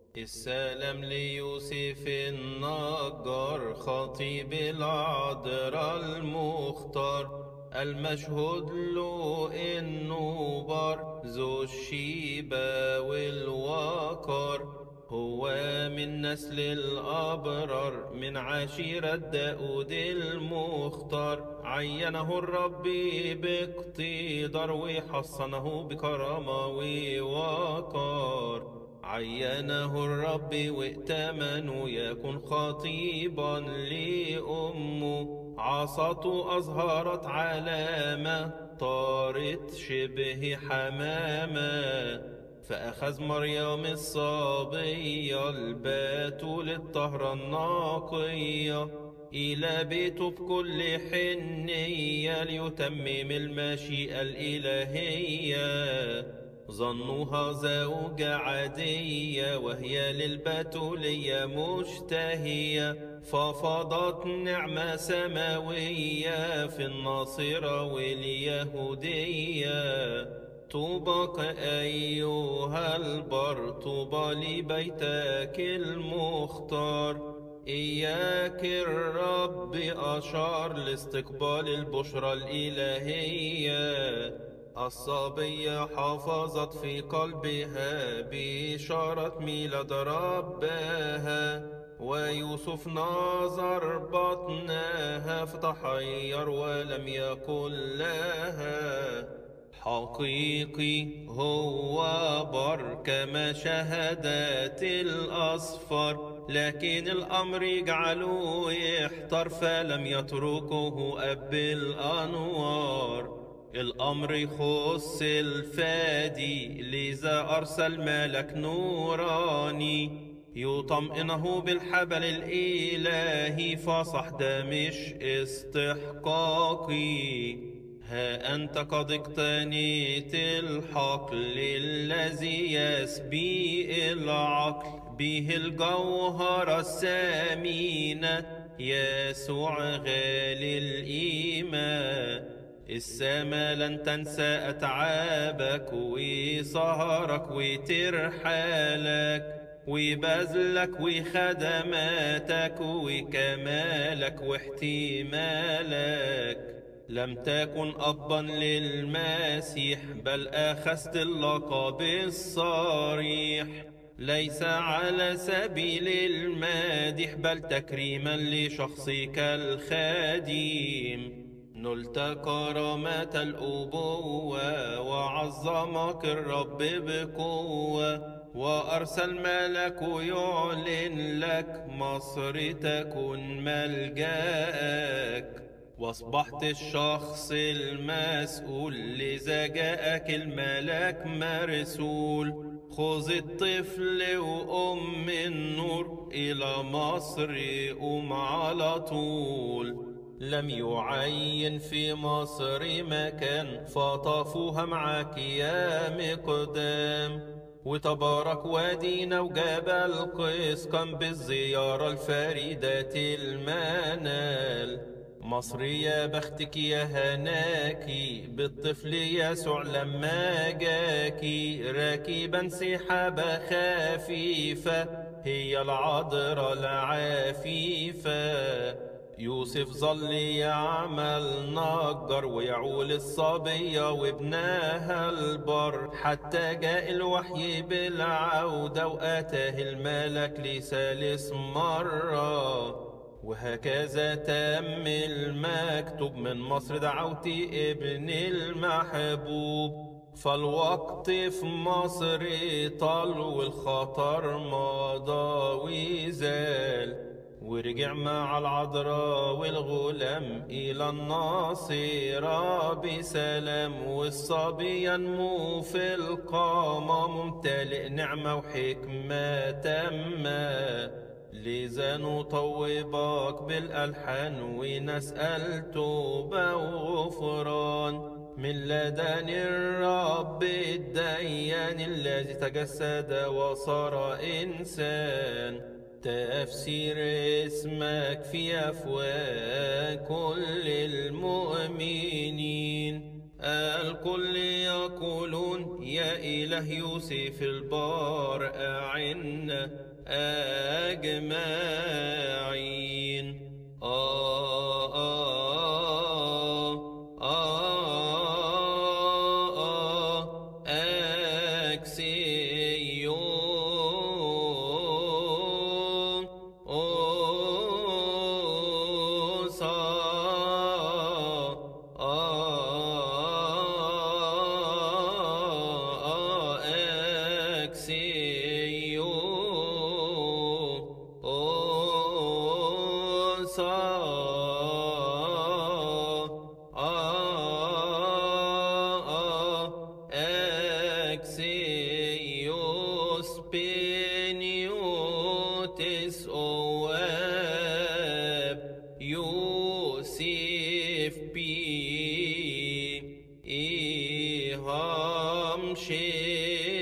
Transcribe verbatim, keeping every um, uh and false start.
السلام ليوسف النجار خطيب العذراء المختار، المشهود له إنه بار ذو الشيبة والوقار. هو من نسل الأبرار من عشيرة داود المختار، عينه الرب باقتدار وحصنه بكرامة ووقار. عينه الرب وائتمنه يكون خطيبا لأمه، عصته أظهرت علامة طارت شبه حمامة. فأخذ مريم الصبية الباتول الطهرة النقية إلى بيته بكل حنية ليتمم المشيئة الإلهية. ظنوها زوجة عادية وهي للبتولية مشتهية، ففضت نعمة سماوية في الناصرة واليهودية. طوبك أيها البر، طوبى لبيتك المختار. إياك الرب أشار لاستقبال البشرى الإلهية. الصبية حافظت في قلبها بإشارة ميلاد ربها، ويوسف نظر بطنها فتحير ولم يقل لها. حقيقي هو بر كما شهدت الأصفر، لكن الأمر يجعله يحتر فلم يتركه أب الأنوار. الأمر يخص الفادي لذا أرسل ملك نوراني يطمئنه بالحبل الإلهي، فصح ده مش استحقاقي. ها أنت قد اقتنيت الحقل الذي يسبي العقل، به الجوهرة الثمينة يسوع غالي الإيمان. السما لن تنسى أتعابك وسهرك وترحالك وبذلك وخدماتك وكمالك واحتمالك. لم تكن أبا للمسيح بل أخذت اللقب الصريح، ليس على سبيل المادح بل تكريما لشخصك الخادم. نلت كرامة الأبوة وعظمك الرب بقوة، وأرسل ملك يعلن لك مصر تكن ملجأك. واصبحت الشخص المسؤول لذا جاءك الملك مرسول. خذ الطفل وأم النور إلى مصر قوم على طول. لم يعين في مصر مكان فطافوها معك يا مقدام، وتبارك وادينا وجبل قسقم بالزيارة الفريدة المنال. مصر يا بختك يا هناكي بالطفل يسوع لما جاكي، راكبا سحابة خفيفة هي العذراء العفيفة. يوسف ظل يعمل نجار ويعول الصبية وابنها البر، حتى جاء الوحي بالعودة وأتاه الملك لثالث مرة. وهكذا تم المكتوب من مصر دعوتي ابن المحبوب. فالوقت في مصر طال والخطر مضى وزال، ورجع مع العذراء والغلام إلى الناصرة بسلام. والصبي ينمو في القامة ممتلئ نعمة وحكمة تامة، لذا نطوبك بالألحان ونسأل توبة وغفران من لدن الرب الديان الذي تجسد وصار إنسان. تفسير اسمك في أفواه كل المؤمنين. الكل يقولون يا إله يوسف البار أعنا أجمعين. آه آه آه آه أكسيون أوصى Axios peniotes oab Yosef pi iham she